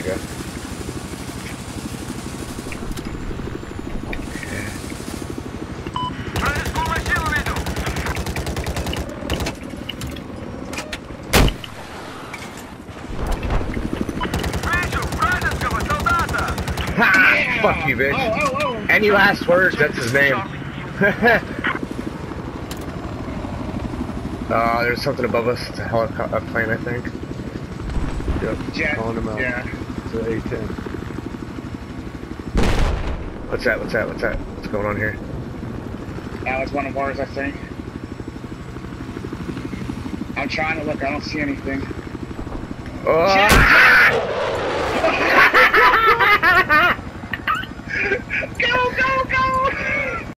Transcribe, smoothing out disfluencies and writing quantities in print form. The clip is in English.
you go. Ha! Fuck you, bitch. Oh. Any last words? That's his name. There's something above us. It's a helicopter, a plane, I think. Yep, Jet. calling him out. Yeah. It's an A-10. What's that? What's going on here? That was one of ours, I think. I'm trying to look. I don't see anything. Oh! Go!